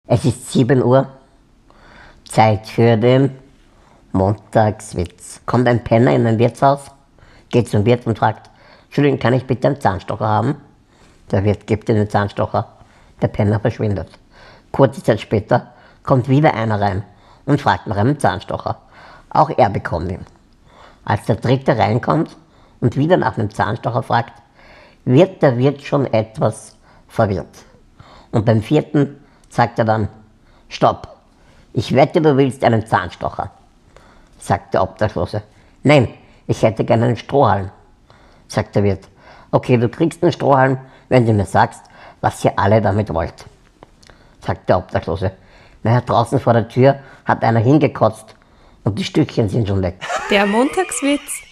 Es ist 7 Uhr, Zeit für den Montagswitz. Kommt ein Penner in ein Wirtshaus, geht zum Wirt und fragt: Entschuldigung, kann ich bitte einen Zahnstocher haben? Der Wirt gibt ihm den Zahnstocher, der Penner verschwindet. Kurze Zeit später kommt wieder einer rein und fragt nach einem Zahnstocher. Auch er bekommt ihn. Als der dritte reinkommt und wieder nach einem Zahnstocher fragt, wird der Wirt schon etwas verwirrt. Und beim vierten sagt er dann: Stopp, ich wette, du willst einen Zahnstocher. Sagt der Obdachlose: Nein, ich hätte gerne einen Strohhalm. Sagt der Wirt: Okay, du kriegst einen Strohhalm, wenn du mir sagst, was ihr alle damit wollt. Sagt der Obdachlose: Naja, draußen vor der Tür hat einer hingekotzt und die Stückchen sind schon weg. Der Montagswitz